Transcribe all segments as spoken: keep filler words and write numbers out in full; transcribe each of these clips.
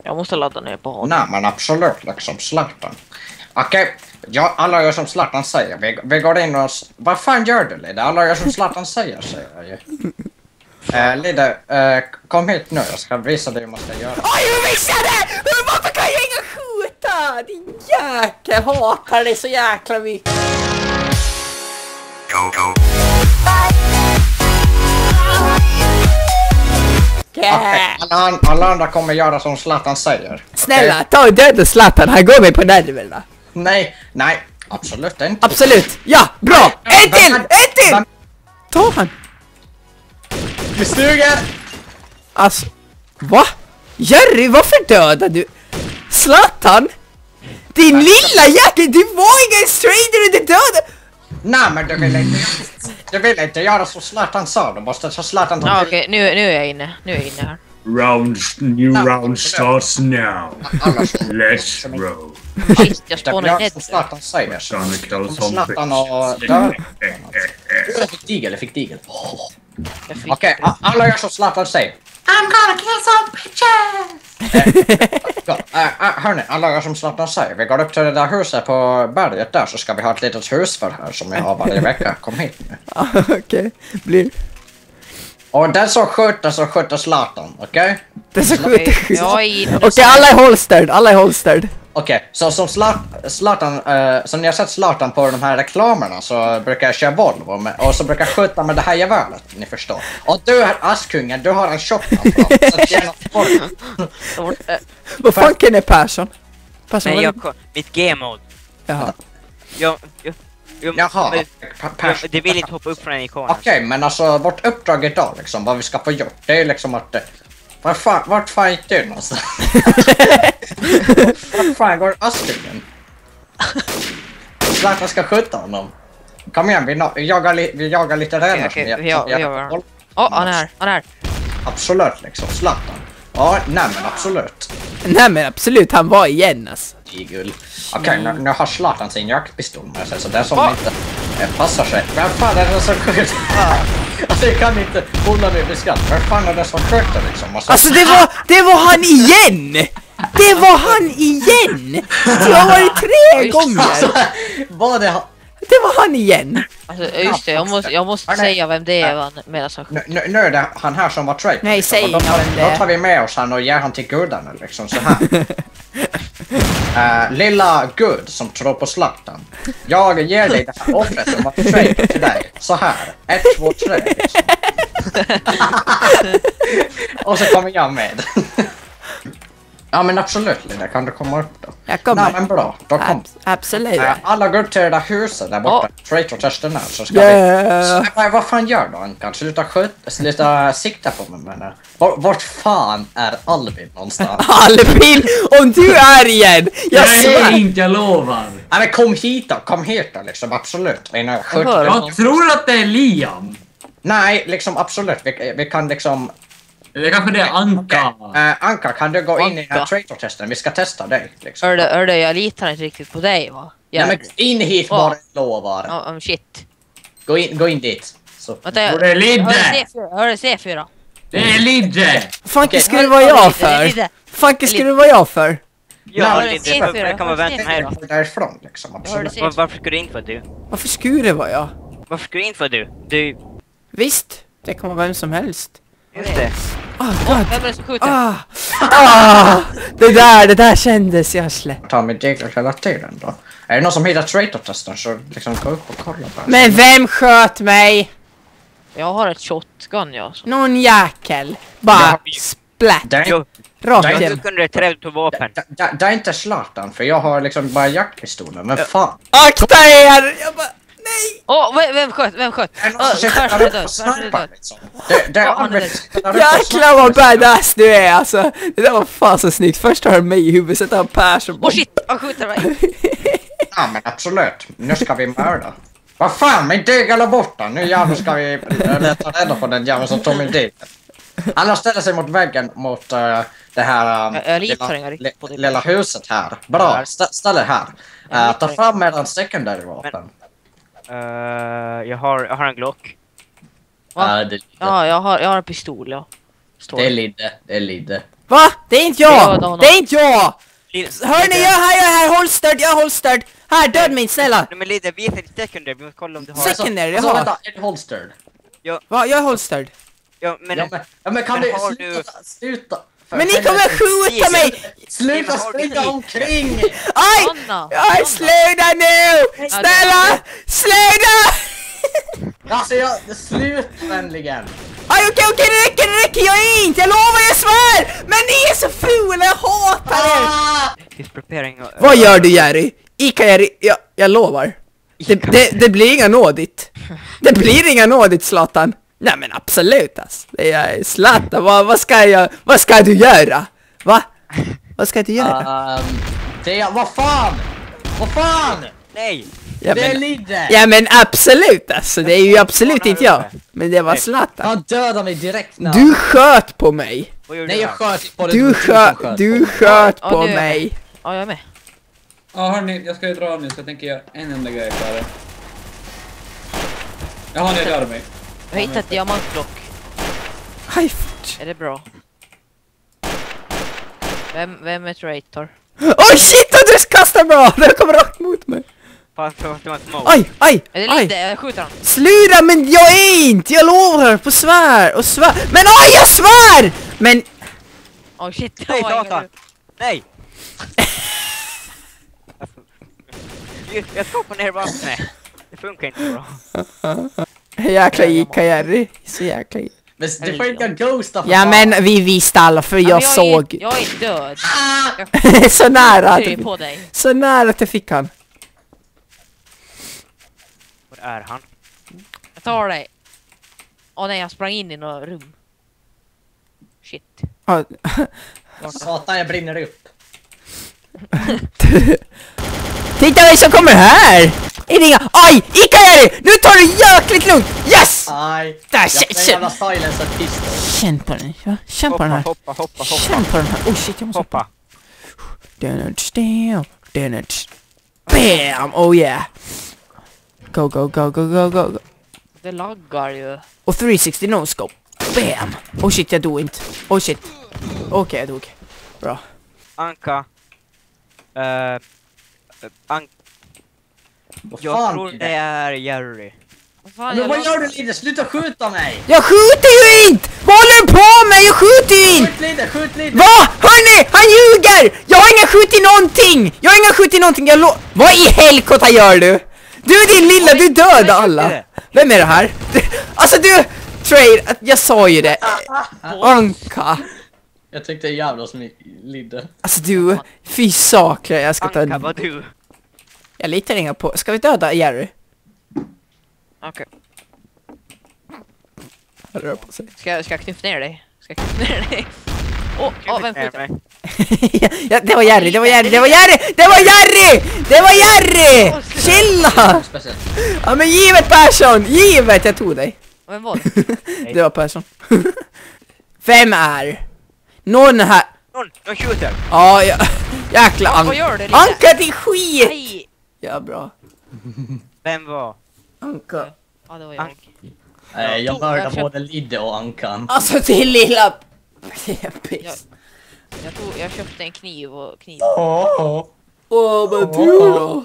Jag måste ladda ner på honom. Nej, men absolut liksom Zlatan. Okej, okay. Ja, alla gör som Zlatan säger. Vi, vi går in och... Vad fan gör du, Lida? Alla gör som Zlatan säger, säger jag ju. Uh, Lida, uh, kom hit nu. Jag ska visa dig hur man ska göra. Oj, jag missade! Varför kan jag inte skjuta? Din jäkel, jag hatar det så jäkla mycket. Go, go. Yeah. Okay. Alla, alla andra kommer göra som Zlatan säger. Snälla, okay? ta och döda Zlatan. Han går med på nerven va? Nej, nej. Absolut inte. Absolut. Ja, bra. Nej, en till! men, En till! men, ta han. Vi stuger! Alltså, va? Jerry, varför dödar du? Zlatan? Din Nej, lilla jäkel, du var ingen stranger och du dödade. Nej, men du vill inte, du vill inte göra som Zlatan sa. Du måste så Zlatan ta Ja, okej, okay. nu, nu är jag inne. Nu är jag inne här. Round, new No, round starts now. Let's roll. Shit, jag står gör ner. som Zlatan säger. Så Trying to kill some Zlatan och döda. Jag fick digel, jag fick digel. Okej, okay, alla gör som Zlatan säger. I'm gonna kill some bitches! Ja, äh, äh, hörni, alla gör som Zlatan säger. Vi går upp till det där huset på berget där så ska vi ha ett litet hus för här som vi har varje vecka. Kom hit nu. Okej, okay. Blir... Och den som skjuter så skjuter Zlatan, okej? Okay? Den som skjuter skjuter. Okej, okay, alla är holstered, alla är holstered. Okej, okay, så som Zlatan, uh, som ni har sett Zlatan på de här reklamerna så brukar jag köra Volvo med, och så brukar jag skjuta med det här geväret, ni förstår. Och du är Askungen, du har en shotgun fram, så att gärna får vad fan kan det Persson? Persson Nej, jag, mitt game-mode. Jaha. Jag, jag, jag, Jaha, men, jag, det vill inte hoppa upp från en ikon. Okej, okay, men alltså vårt uppdrag idag liksom, vad vi ska få gjort, det är liksom att... Var fan, vart fan gick du någonstans? Vart fan går Askungen? Zlatan ska skjuta honom. Kom igen, vi, no vi, jagar, li vi jagar lite renar. Okej, okej, vi jagar. Åh, han är här, han är här. Absolut liksom, Zlatan. Ja, nej men absolut. Nej men absolut, han var igen alltså. Okej, okay, nu, nu har Zlatan sin jaktpistol med sig, så det är som oh. inte eh, passar sig. Vem fan är det som skjuter? Alltså jag kan inte hålla mig vid skratt. Vem fan är det som skjuter liksom? Alltså, alltså det var, det var han igen! Det var han igen! Det har varit tre gånger! Alltså, var det han? Det var han igen! Alltså just det, jag måste, jag måste säga vem det är medan han skjuter. Nu, nu är det han här som var trade. Nej, liksom. säg inte vem det är. är. Då tar vi med oss han och ger han till gudarna liksom så här. Uh, lilla gud som tror på Zlatan. Jag ger dig det här offret som var trade till dig. Så här. Ett, två, tre. Liksom. Och så kommer jag med. Ja men absolut Linda, kan du komma upp då? Jag kommer. Nej men bra, då kom. Abs absolut. Uh, alla går upp till det där huset där borta. Oh. Traitor-testen här så ska yeah. vi... Så, vad fan gör du Ankan? Sluta skjuta, sluta sikta på mig menar. Vart, vart fan är Albin någonstans? Albin! Om du är igen! Jag svär inte, jag lovar. Nej men kom hit då, kom hit då liksom, absolut. Jag, jag, jag tror att det är Liam. Nej, liksom absolut. Vi, vi kan liksom... Det kanske det är Anka. Okay. Uh, Anka, kan du gå in i den här traitor-testen? Vi ska testa dig. Liksom. Hörde, hörde, jag litar inte riktigt på dig va? Ja, men in hit bara oh. lovar. Ja, oh, um, shit. Gå in, gå in dit. Så. Vänta, jag... Det är Lidde! Hörde C fyra. Det är Lidde! Fanke okay. skulle vara jag för? Fanke skulle vara jag för? Ja, Lidde. Jag kan vara vänta här. Därifrån liksom, absolut. Var, varför skulle du in för du? Varför skulle det vara jag? Varför skulle du in för du? Du... Visst, det kan vara vem som helst. Just det. Oh, God. Vem är det som skjuter? Ah. Ah. Det där, det där kändes jag släpp. Ta med dig hela tiden då. Är det någon som hittar traitor-testen så liksom gå upp och kolla bara. Men vem sköt mig? Jag har ett shotgun ja. Så. Någon jäkel. Bara splatt. Rakt igen. Du kunde träda på vapen. Det är inte Zlatan för jag har liksom bara jaktpistolen. Men fan. Akta er! Jag bara... Nej! Åh, oh, vem sköt? Vem sköt? Jäklar vad badass du är alltså. Det där var fan så snyggt. Först har han mig i huvudet, sen har han Persson. Åh oh, shit, han skjuter mig. Ja men absolut. Nu ska vi mörda. Vad fan, min degel är borta. Nu jävlar ska vi leta rädda på den jäveln som tog min degel. Alla ställer sig mot väggen mot uh, det här um, jag lilla, li, lilla huset här. Bra, st ställ er här. Uh, ta fram er en secondary vapen. Uh, jag, har, jag har en Glock. Uh, det, ja, jag har, jag har en pistol, ja. Står. Det är Lidde, det är Lidde. Va? Det är inte jag! Det är inte jag! Lid- Hörni, jag är här, jag är här, håll störd, jag är håll störd. Här, död mig, snälla. Nej, men lite, visa lite secondary, vi måste kolla om du har... Se- Secondary, alltså, jaha. vänta, är du holstered? Va, jag är håll störd. Ja, men... Ja men, ja, men kan Men vi har sluta, sluta? För Men ni helvete. kommer skjuta mig! Sluta Men har du springa tid? omkring! Aj! Anna! Aj, sluta nu! Snälla! Sluta! Alltså jag, sluta vänligen! Aj, okej, okej, det räcker, det räcker, jag är inte, jag lovar, jag svär! Men ni är så fula, jag hatar er! Ah! He's preparing... Uh, Vad gör du, Jerry? Ica Jerry, jag, jag lovar. Det, det, det blir inga nådigt. Det blir inga nådigt, Zlatan. Nej men absolut, alltså. Det är Zlatan, vad, vad ska jag, vad ska du göra? Va? Vad ska du göra? Um, det, vad fan? Vad fan? Nej! Ja det är men, Lidde! ja men absolut, alltså. Det är ju absolut inte jag. Men det var Zlatan. Han dödade mig direkt när... Du sköt på mig. Vad gör Nej du jag här? sköt på det. Du som sköt, sköt du på. sköt Ja, på nu är jag mig. Ja, jag är med. Ja hörni, jag ska ju dra nu så jag tänker göra en enda grej klar. Jaha, ni dödade mig. Jag har hittat ett diamantblock. Aj, fort. Är det bra? Vem, vem är traitor? Oj shit, du kastar bra! Den kommer rakt mot mig. Fan, för att det var ett mål. Aj, aj, Är det aj. lite? Jag skjuter honom. Sluta, men jag är inte! Jag lovar på svär och svär. Men aj, jag svär! Men... Åh shit, det Nej, var satan! ingen... Nej! Jag- Jag ska på ner vattnet. Det funkar inte bra. Jäkla Ica Jerry. Så jäkla Ica. Men du får inte ghosta för Ja fan. men vi visste alla för Ja, men jag är- såg. Jag är död. Så nära Jag är att, på dig. så nära att jag fick han. Var är han? Jag tar dig. Åh nej, jag sprang in i något rum. Shit. Ja. Satan, jag brinner upp. Titta vem som kommer här! Är det inga... Aj! Ica Jerry! Nu tar du jäkligt lugnt! Yes! Aj. Där, Jag känn, får en känn, jävla silencer pistol. känn på den. Ja, känn på den Hoppa, här. hoppa, hoppa, Känn hoppa. på den här. Oh shit, jag måste... Hoppa. Bam! Oh yeah! Go, go, go, go, go, go, go. Det laggar ju. Och tre sextio no scope. Bam! Oh shit, jag dog inte. Oh shit. Okej, okay, jag dog. Bra. Anka. Uh, Anka. Vad Jag fan tror är det det? är Jerry. Vad fan, Men jag vad lag- gör du Lidde? Sluta skjuta mig! Jag skjuter ju inte! Vad håller du på med? Jag skjuter ju inte! Skjut Lidde, skjut Lidde! Va? Hörni, han ljuger! Jag har inga skjutit någonting! Jag har inga skjutit någonting, jag lo... Vad i helkota gör du? Du din lilla, du dödade alla! Vem är det här? Alltså du... Trade, jag sa ju det. Anka. Jag tyckte det är jävla som Lidde. Alltså du, fy saklar, jag ska ta... Anka, vad du? Jag litar inga på... Ska vi döda Jerry? Okej. Han rör på sig. Ska, jag- ska jag knyffa ner dig? Ska jag knyffa ner dig? Åh, åh, vem skjuter? Ja, det var Jerry, det var Jerry, det var Jerry! Det var Jerry! Det var Jerry! Chilla! Speciellt. Ja men givet Persson! Givet, jag tog dig. Vem var det? Det var Persson. Vem är? Någon här... Någon, någon skjuter. Ja, ja. Jäkla Ja, vad Anka. gör du, Lille? Anka, din skit! Nej! Ja, bra. Vem var? Anka. Ja, det var jag. Ank- Eh, jag Jag mördar köpt- både Lidde och Ankan. Alltså till lilla... Jag, Piss. jag, tog, jag köpte en kniv och kniv. Åh, Åh, vad du då?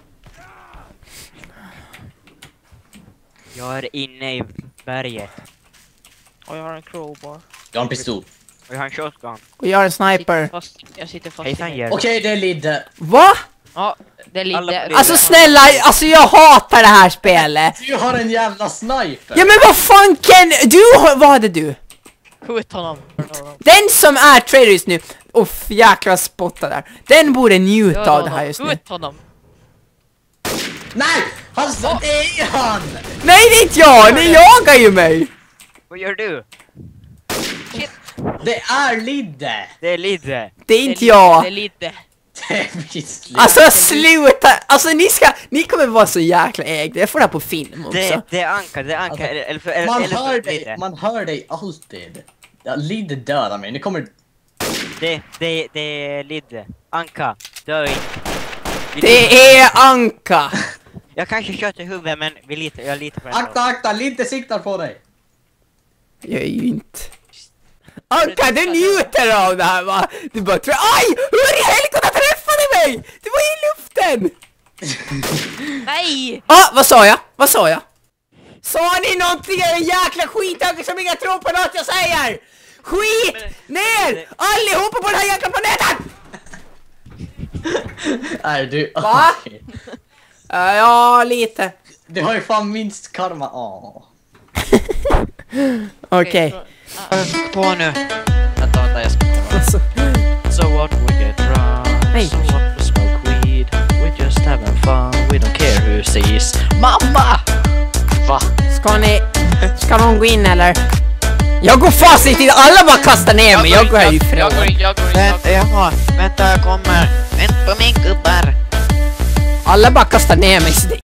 Jag är inne i berget. Och jag har en crowbar. jag har en pistol. Och jag har en shotgun. Och jag är en Sitter sniper. fast, jag sitter fast Hejsan i Jerry. Okej, det är Lidde. Va? Ja, det är Alla lite... på Alltså snälla, alltså jag hatar det här spelet. Du har en jävla sniper. Ja men vad fan Ken, du har, vad hade du? Skjut honom. Den som är trader just nu, uff jäkla spotta där. Den borde njuta av det här just nu. Skjut honom. Nej! Han sa det är han! Nej det är inte jag, ni jagar ju mig. Vad gör du? Shit. Det är Lidde! Det är Lidde. Det är inte Det jag. är lite. Det är visst Lidde. Alltså sluta, alltså ni ska, ni kommer vara så jäkla ägda. Jag får det här på film också. Det, det är Anka, det är Anka. Alltså, eller, eller, för- eller, man, eller hör för dig, Lidde. man hör dig alltid. Ja, Lidde dödar mig. Nu kommer... Det, det, det är Lidde. Anka, dö inte. Vi Det litar- är Anka. Jag kanske kört i huvudet men vi litar, jag litar på den. Akta, akta! Lidde siktar på dig! Jag är ju inte. Anka, du njuter av det här va? Du bara tror, aj! Hur i helvete träffade mig? Det var i luften! Nej! Ah, vad sa jag? Vad sa jag? Sa ni någonting en jäkla skitöger som inga tror på något jag säger? Skit ner! Allihopa på den här jäkla planeten! Nej du... Va? Uh, ja, lite. Du har ju fan minst karma. Åh. Okej. På nu. Vänta, vänta, jag ska komma. Alltså, So what, we get drunk. Nej. So what, we smoke weed. We just having fun. We don't care who sees. Mamma! Va? ska ni... Ska någon gå in eller? Jag går fast i alla bara kastar ner mig. Jag går härifrån. Jag går in, jag går in. Vänta, jaha. Vänta, jag kommer. Vänta på min gubbar. Alla bara kastar ner mig. Så det